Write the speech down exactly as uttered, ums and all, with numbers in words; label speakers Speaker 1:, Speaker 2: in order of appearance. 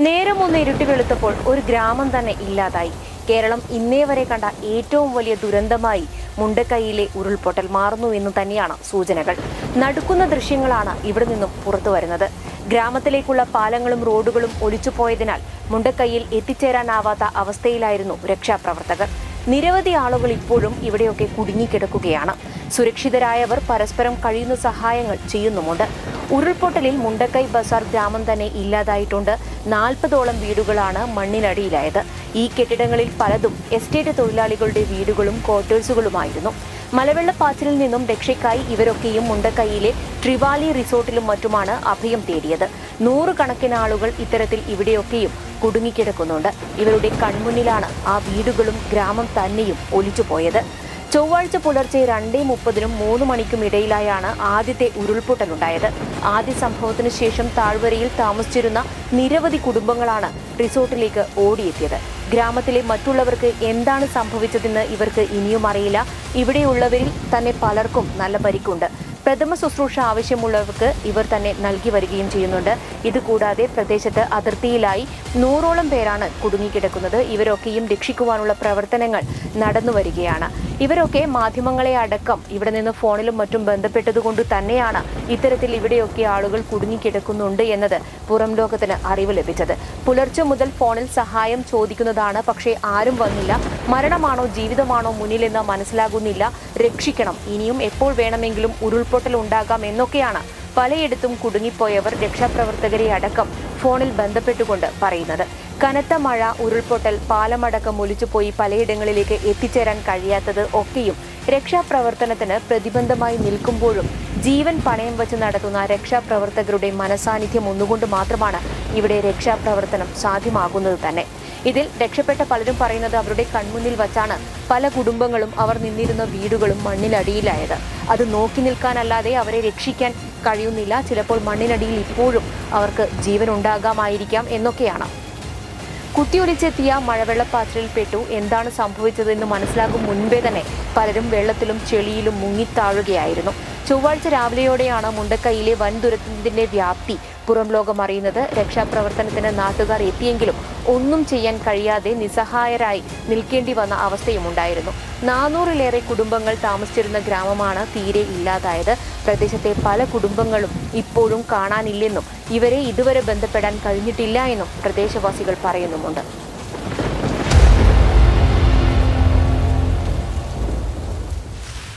Speaker 1: നേരം ഒന്ന് ഇരുട്ടി വെളുത്തപ്പോൾ ഒരു ഗ്രാമം തന്നെ ഇല്ലാതായി. കേരളം ഇന്നേ വരെ കണ്ട ഏറ്റവും വലിയ ദുരന്തമായി മുണ്ടക്കൈയിലെ ഉരുൾപൊട്ടൽ മാറുന്നു എന്ന് തന്നെയാണ് സൂചനകൾ. നടുക്കുന്ന ദൃശ്യങ്ങളാണ് ഇവിടെ നിന്നും പുറത്തു വരുന്നത്. ഗ്രാമത്തിലേക്കുള്ള പാലങ്ങളും റോഡുകളും ഒലിച്ചുപോയതിനാൽ മുണ്ടക്കൈയിൽ എത്തിച്ചേരാനാവാത്ത അവസ്ഥയിലായിരുന്നു രക്ഷാപ്രവർത്തകർ. നിരവധി ആളുകൾ ഇപ്പോഴും ഇവിടെയൊക്കെ കുടുങ്ങിക്കിടക്കുകയാണ്. സുരക്ഷിതരായവർ പരസ്പരം കഴിയുന്ന സഹായങ്ങൾ ചെയ്യുന്നുമുണ്ട്. ഉരുൾപൊട്ടലിൽ മുണ്ടക്കൈ ബസാർ ഗ്രാമം തന്നെ ഇല്ലാതായിട്ടുണ്ട്. നാൽപ്പതോളം വീടുകളാണ് മണ്ണിനടിയിലായത്. ഈ കെട്ടിടങ്ങളിൽ പലതും എസ്റ്റേറ്റ് തൊഴിലാളികളുടെ വീടുകളും ക്വാർട്ടേഴ്സുകളുമായിരുന്നു. മലവെള്ളപ്പാച്ചിലിൽ നിന്നും രക്ഷയ്ക്കായി ഇവരൊക്കെയും മുണ്ടക്കൈയിലെ ട്രിവാലി റിസോർട്ടിലും മറ്റുമാണ് അഭയം തേടിയത്. നൂറുകണക്കിന് ആളുകൾ ഇത്തരത്തിൽ ഇവിടെയൊക്കെയും കുടുങ്ങിക്കിടക്കുന്നുണ്ട്. ഇവരുടെ കൺമുന്നിലാണ് ആ വീടുകളും ഗ്രാമം തന്നെയും ഒലിച്ചുപോയത്. ചൊവ്വാഴ്ച പുലർച്ചെ രണ്ടേ മുപ്പതിനും മൂന്ന് മണിക്കും ഇടയിലായാണ് ആദ്യത്തെ ഉരുൾപൊട്ടലുണ്ടായത്. ആദ്യ സംഭവത്തിന് ശേഷം താഴ്വരയിൽ താമസിച്ചിരുന്ന നിരവധി കുടുംബങ്ങളാണ് റിസോർട്ടിലേക്ക് ഓടിയെത്തിയത്. ഗ്രാമത്തിലെ മറ്റുള്ളവർക്ക് എന്താണ് സംഭവിച്ചതെന്ന് ഇവർക്ക് ഇനിയും അറിയില്ല. ഇവിടെയുള്ളവരിൽ തന്നെ പലർക്കും നല്ല പരിക്കുണ്ട്. പ്രഥമ ശുശ്രൂഷ ആവശ്യമുള്ളവർക്ക് ഇവർ തന്നെ നൽകി വരികയും ചെയ്യുന്നുണ്ട്. ഇതുകൂടാതെ പ്രദേശത്ത് അതിർത്തിയിലായി നൂറോളം പേരാണ് കുടുങ്ങിക്കിടക്കുന്നത്. ഇവരൊക്കെയും രക്ഷിക്കുവാനുള്ള പ്രവർത്തനങ്ങൾ നടന്നു വരികയാണ്. ഇവരൊക്കെ മാധ്യമങ്ങളെ അടക്കം ഇവിടെ നിന്ന് ഫോണിലും മറ്റും ബന്ധപ്പെട്ടതുകൊണ്ട് തന്നെയാണ് ഇത്തരത്തിൽ ഇവിടെയൊക്കെ ആളുകൾ കുടുങ്ങിക്കിടക്കുന്നുണ്ട് എന്നത് പുറം ലോകത്തിന് അറിവ് ലഭിച്ചത്. പുലർച്ചെ മുതൽ ഫോണിൽ സഹായം ചോദിക്കുന്നതാണ്. പക്ഷേ ആരും വന്നില്ല. മരണമാണോ ജീവിതമാണോ മുന്നിലെന്ന് മനസ്സിലാകുന്നില്ല. രക്ഷിക്കണം, ഇനിയും എപ്പോൾ വേണമെങ്കിലും ഉരുൾപൊട്ടൽ ഉണ്ടാകാം എന്നൊക്കെയാണ് പലയിടത്തും കുടുങ്ങിപ്പോയവർ രക്ഷാപ്രവർത്തകരെ അടക്കം ഫോണിൽ ബന്ധപ്പെട്ടുകൊണ്ട് പറയുന്നത്. കനത്ത മഴ, ഉരുൾപൊട്ടൽ, പാലമടക്കം ഒലിച്ചുപോയി പലയിടങ്ങളിലേക്ക് എത്തിച്ചേരാൻ കഴിയാത്തത് ഒക്കെയും രക്ഷാപ്രവർത്തനത്തിന് പ്രതിബന്ധമായി നിൽക്കുമ്പോഴും ജീവൻ പണയം വെച്ച് നടത്തുന്ന രക്ഷാപ്രവർത്തകരുടെ മനസാന്നിധ്യം ഒന്നുകൊണ്ട് മാത്രമാണ് ഇവിടെ രക്ഷാപ്രവർത്തനം സാധ്യമാകുന്നത് തന്നെ. ഇതിൽ രക്ഷപ്പെട്ട പലരും പറയുന്നത് അവരുടെ കൺമുന്നിൽ വച്ചാണ് പല കുടുംബങ്ങളും അവർ നിന്നിരുന്ന വീടുകളും മണ്ണിനടിയിലായത്. അത് നോക്കി നിൽക്കാനല്ലാതെ അവരെ രക്ഷിക്കാൻ കഴിയുന്നില്ല. ചിലപ്പോൾ മണ്ണിനടിയിൽ ഇപ്പോഴും അവർക്ക് ജീവൻ ഉണ്ടാകാമായിരിക്കാം എന്നൊക്കെയാണ്. കുത്തിയൊലിച്ചെത്തിയ മഴവെള്ളപ്പാച്ചിലിൽ പെട്ടു. എന്താണ് സംഭവിച്ചതെന്ന് മനസ്സിലാകും മുൻപേ തന്നെ പലരും വെള്ളത്തിലും ചെളിയിലും മുങ്ങിത്താഴുകയായിരുന്നു. ചൊവ്വാഴ്ച രാവിലെയോടെയാണ് മുണ്ടക്കൈയിലെ വൻ ദുരന്തത്തിന്റെ വ്യാപ്തി പുറം ലോകം അറിയുന്നത്. രക്ഷാപ്രവർത്തനത്തിന് നാട്ടുകാർ എത്തിയെങ്കിലും ഒന്നും ചെയ്യാൻ കഴിയാതെ നിസ്സഹായരായി നിൽക്കേണ്ടി വന്ന അവസ്ഥയും ഉണ്ടായിരുന്നു. നാനൂറിലേറെ കുടുംബങ്ങൾ താമസിച്ചിരുന്ന ഗ്രാമമാണ് തീരെ ഇല്ലാതായത്. പ്രദേശത്തെ പല കുടുംബങ്ങളും ഇപ്പോഴും കാണാനില്ലെന്നും ഇവരെ ഇതുവരെ ബന്ധപ്പെടാൻ കഴിഞ്ഞിട്ടില്ല എന്നും പ്രദേശവാസികൾ പറയുന്നുമുണ്ട്.